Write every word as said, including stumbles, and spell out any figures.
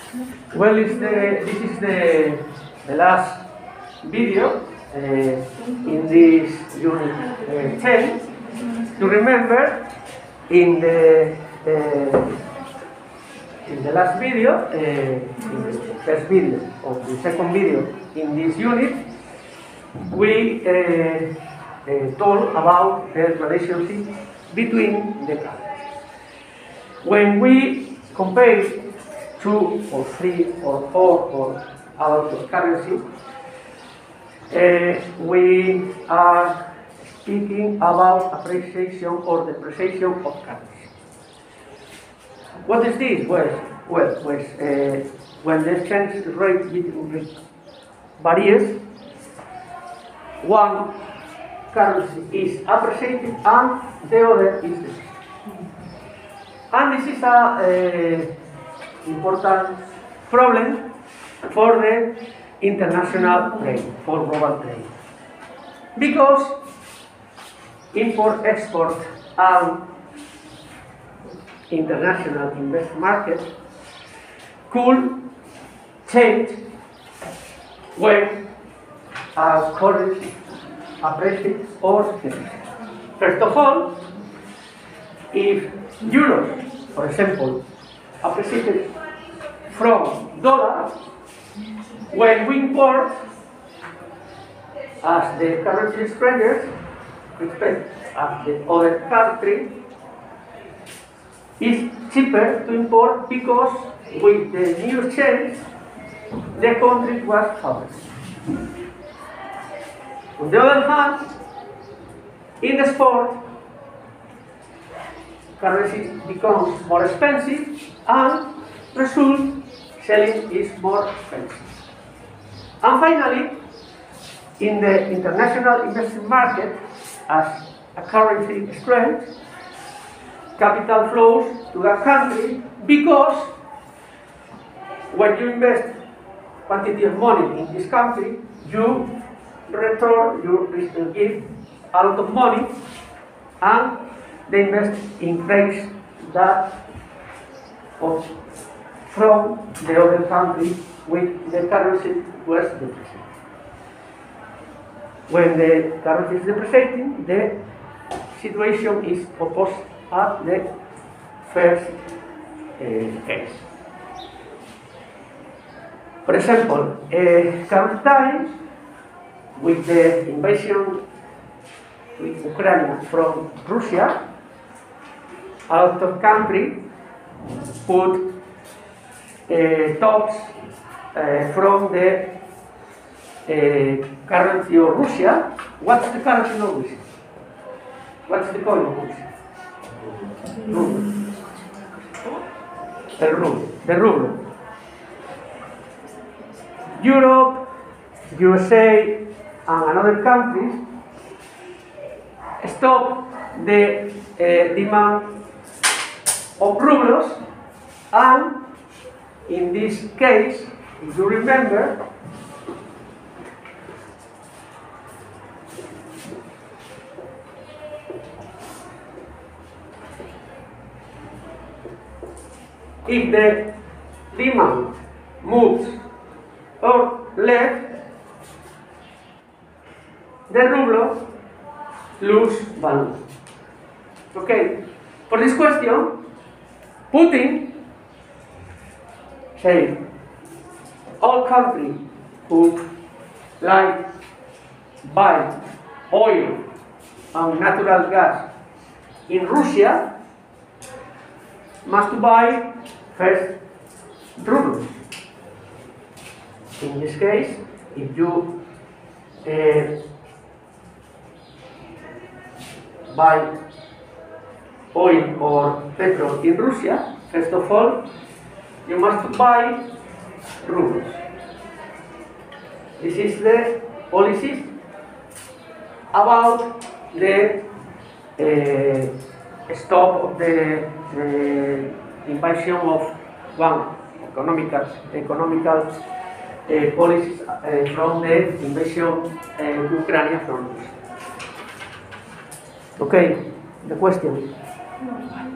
Well, it's the, this is the, the last video uh, in this unit uh, ten. To remember, in the uh, in the last video, uh, in the first video or the second video in this unit, we uh, uh, told about the relationship between the countries. When we compare two or three or four or other currencies, uh, we are speaking about appreciation or depreciation of currency. What is this? Well, well, well uh, when the exchange rate between varies, one currency is appreciated and the other is depreciated. And this is a uh, important problem for the international trade, for global trade. Because import, export, and international investment market could change when a currency appreciates or depreciates. First of all, if euro, for example, appreciated from dollar, when we import, as the currency exchanges respect as the other country, is cheaper to import because with the new exchange, the country was favored. On the other hand, in the export, currency becomes more expensive and result selling is more expensive. And finally, in the international investment market, as a currency strength, capital flows to that country because when you invest quantity of money in this country, you return, you give a lot of money, and they invest in place that of, from the other country with the currency was depreciated. When the currency is depreciating, the situation is opposite at the first uh, case. For example, uh, current times, with the invasion with Ukraine from Russia, a lot of countries put uh, tops uh, from the uh, currency of Russia. What's the currency of Russia? What's the coin of Russia? Ruble. The ruble. The ruble. Europe, U S A, and another countries stop the uh, demand of rubles, and in this case, if you remember, if the demand moves or left, the ruble lose value. Okay, for this question, Putin said all countries who like buy oil and natural gas in Russia must buy first rubles. In this case, if you uh, buy oil or petrol in Russia, first of all, you must buy rubles. This is the policy about the uh, stop of the uh, invasion of one economical economical uh, policies uh, from the invasion uh, of Ukraine from Russia. Okay, the question.